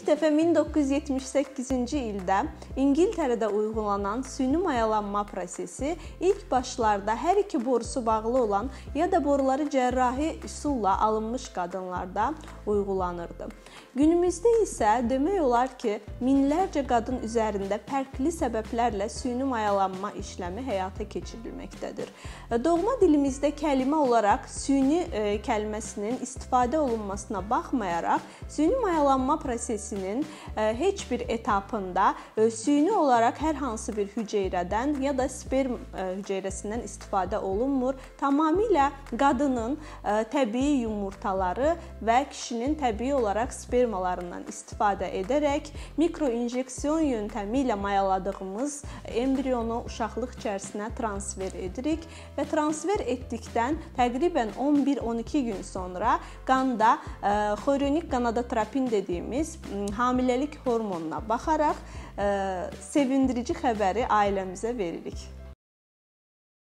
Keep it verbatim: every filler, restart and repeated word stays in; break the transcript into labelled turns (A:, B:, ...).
A: dəfə min doqquz yüz yetmiş səkkizinci ildə İngiltərədə uygulanan süni mayalanma prosesi ilk başlarda hər iki borusu bağlı olan ya da boruları cərrahi üsulla alınmış qadınlarda uygulanırdı. Günümüzdə isə demək olar ki, minlərcə qadın üzərində fərqli səbəblərlə süni mayalanma işləmi həyata keçirilməkdədir. Doğma dilimizdə kəlmə olaraq süni e, kəlməsinin istifadə olunmasına baxmayaraq, süni mayalanma prosesinin e, heç bir etapında e, süni olaraq hər hansı bir hüceyrədən ya da sperm e, hüceyrəsindən istifadə olunmur. Tamamilə qadının e, təbii yumurtaları və kişinin təbii olaraq spermalarından istifadə edərək mikroinjeksiyon yöntəmi ilə mayaladığımız embrionu uşaqlıq içərisinə transfer edirik və transfer etdikdən təqribən on bir on iki gün sonra qanda e, xorionik gonadotropin dediyimiz hamiləlik hormonuna baxaraq e, sevindirici xəbəri ailəmizə veririk.